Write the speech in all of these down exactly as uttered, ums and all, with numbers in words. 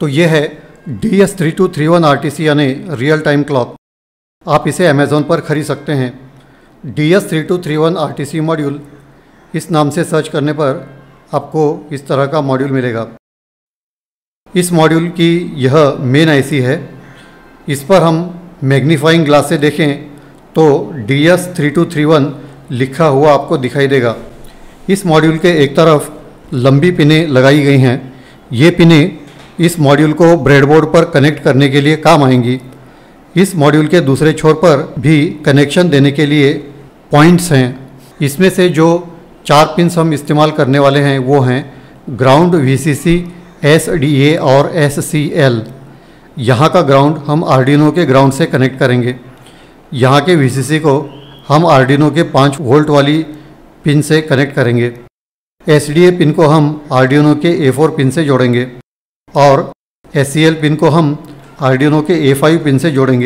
तो ये है D S three two three one R T C यानी रियल टाइम क्लॉक। आप इसे अमेज़ॉन पर ख़रीद सकते हैं। D S three two three one R T C module इस नाम से सर्च करने पर आपको इस तरह का मॉड्यूल मिलेगा। इस मॉड्यूल की यह मेन आईसी है। इस पर हम मैग्नीफाइंग ग्लास से देखें तो D S three two three one लिखा हुआ आपको दिखाई देगा। इस मॉड्यूल के एक तरफ लंबी पिनें लगाई गई हैं। ये पिनें इस मॉड्यूल को ब्रेडबोर्ड पर कनेक्ट करने के लिए काम आएंगी। इस मॉड्यूल के दूसरे छोर पर भी कनेक्शन देने के लिए पॉइंट्स हैं। इसमें से जो चार पिन्स हम इस्तेमाल करने वाले हैं वो हैं ground, V C C, S D A और एस सी एल। यहाँ का ग्राउंड हम आर्डिनो के ग्राउंड से कनेक्ट करेंगे। यहाँ के वी सी सी को हम आर्डिनो के पाँच वोल्ट वाली पिन से कनेक्ट करेंगे। एस डी ए पिन को हम आर्डिनो के ए फोर पिन से जोड़ेंगे और एस सी एल पिन को हम आर्डिनो के ए फाइव पिन से जोड़ेंगे।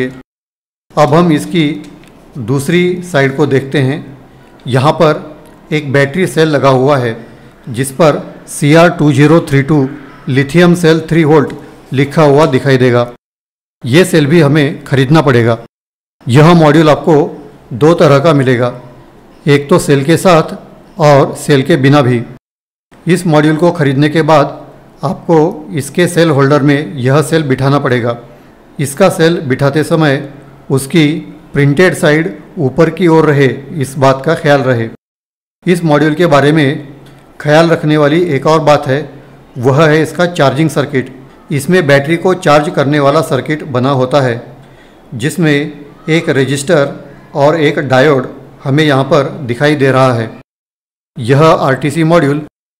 अब हम इसकी दूसरी साइड को देखते हैं। यहाँ पर एक बैटरी सेल लगा हुआ है जिस पर C R two zero three two lithium cell three volt लिखा हुआ दिखाई देगा। ये सेल भी हमें खरीदना पड़ेगा। यह मॉड्यूल आपको दो तरह का मिलेगा, एक तो सेल के साथ और सेल के बिना भी। इस मॉड्यूल को खरीदने के बाद आपको इसके सेल होल्डर में यह सेल बिठाना पड़ेगा। इसका सेल बिठाते समय उसकी प्रिंटेड साइड ऊपर की ओर रहे, इस बात का ख्याल रहे। इस मॉड्यूल के बारे में ख्याल रखने वाली एक और बात है, वह है इसका चार्जिंग सर्किट। इसमें बैटरी को चार्ज करने वाला सर्किट बना होता है जिसमें एक रजिस्टर और एक डायोड हमें यहाँ पर दिखाई दे रहा है। यह आर टी सी मॉड्यूल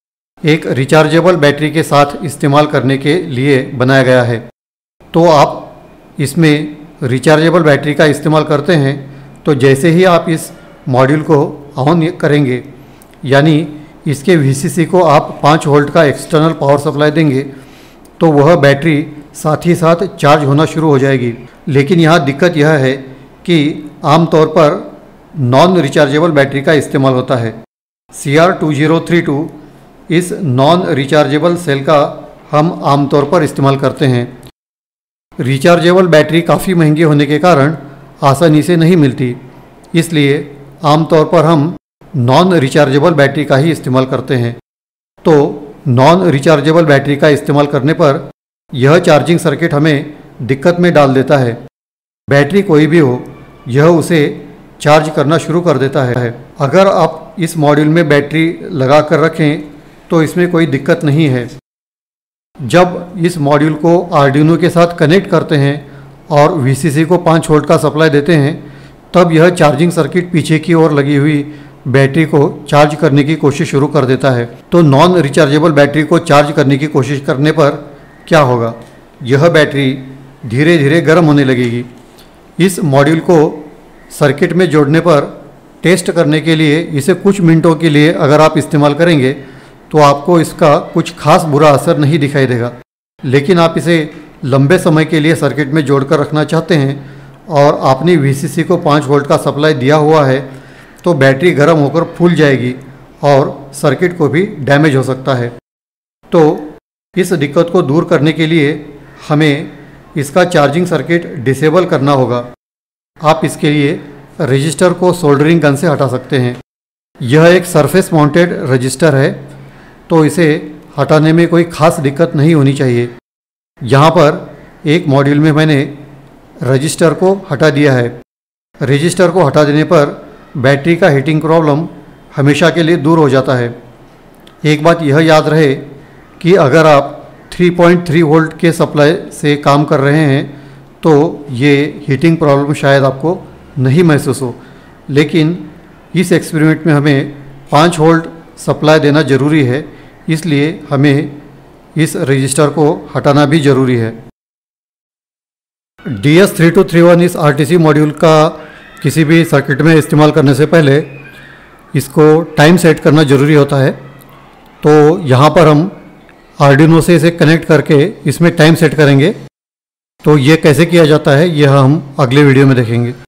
एक रिचार्जेबल बैटरी के साथ इस्तेमाल करने के लिए बनाया गया है। तो आप इसमें रिचार्जेबल बैटरी का इस्तेमाल करते हैं तो जैसे ही आप इस मॉड्यूल को ऑन करेंगे, यानी इसके वी सी सी को आप पाँच वोल्ट का एक्सटर्नल पावर सप्लाई देंगे, तो वह बैटरी साथ ही साथ चार्ज होना शुरू हो जाएगी। लेकिन यहाँ दिक्कत यह है कि आमतौर पर नॉन रिचार्जेबल बैटरी का इस्तेमाल होता है। C R two zero three two इस नॉन रिचार्जेबल सेल का हम आमतौर पर इस्तेमाल करते हैं। रिचार्जेबल बैटरी काफ़ी महंगी होने के कारण आसानी से नहीं मिलती, इसलिए आमतौर पर हम नॉन रिचार्जेबल बैटरी का ही इस्तेमाल करते हैं। तो नॉन रिचार्जेबल बैटरी का इस्तेमाल करने पर यह चार्जिंग सर्किट हमें दिक्कत में डाल देता है। बैटरी कोई भी हो, यह उसे चार्ज करना शुरू कर देता है। अगर आप इस मॉड्यूल में बैटरी लगा कर रखें तो इसमें कोई दिक्कत नहीं है। जब इस मॉड्यूल को आर्डिनो के साथ कनेक्ट करते हैं और वी सी सी को पाँच वोल्ट का सप्लाई देते हैं, तब यह चार्जिंग सर्किट पीछे की ओर लगी हुई बैटरी को चार्ज करने की कोशिश शुरू कर देता है। तो नॉन रिचार्जेबल बैटरी को चार्ज करने की कोशिश करने पर क्या होगा, यह बैटरी धीरे धीरे गर्म होने लगेगी। इस मॉड्यूल को सर्किट में जोड़ने पर टेस्ट करने के लिए इसे कुछ मिनटों के लिए अगर आप इस्तेमाल करेंगे तो आपको इसका कुछ खास बुरा असर नहीं दिखाई देगा। लेकिन आप इसे लंबे समय के लिए सर्किट में जोड़कर रखना चाहते हैं और आपने वी सी सी को पाँच वोल्ट का सप्लाई दिया हुआ है, तो बैटरी गर्म होकर फूल जाएगी और सर्किट को भी डैमेज हो सकता है। तो इस दिक्कत को दूर करने के लिए हमें इसका चार्जिंग सर्किट डिसेबल करना होगा। आप इसके लिए रजिस्टर को सोल्डरिंग गन से हटा सकते हैं। यह एक सरफेस माउंटेड रजिस्टर है, तो इसे हटाने में कोई खास दिक्कत नहीं होनी चाहिए। यहाँ पर एक मॉड्यूल में मैंने रजिस्टर को हटा दिया है। रजिस्टर को हटा देने पर बैटरी का हीटिंग प्रॉब्लम हमेशा के लिए दूर हो जाता है। एक बात यह याद रहे कि अगर आप थ्री पॉइंट थ्री वोल्ट के सप्लाई से काम कर रहे हैं तो ये हीटिंग प्रॉब्लम शायद आपको नहीं महसूस हो, लेकिन इस एक्सपेरिमेंट में हमें पाँच वोल्ट सप्लाई देना ज़रूरी है, इसलिए हमें इस रजिस्टर को हटाना भी ज़रूरी है। D S three two three one इस आर टी सी मॉड्यूल का किसी भी सर्किट में इस्तेमाल करने से पहले इसको टाइम सेट करना ज़रूरी होता है। तो यहाँ पर हम आर्डिनो से इसे कनेक्ट करके इसमें टाइम सेट करेंगे। तो ये कैसे किया जाता है, यह हम अगले वीडियो में देखेंगे।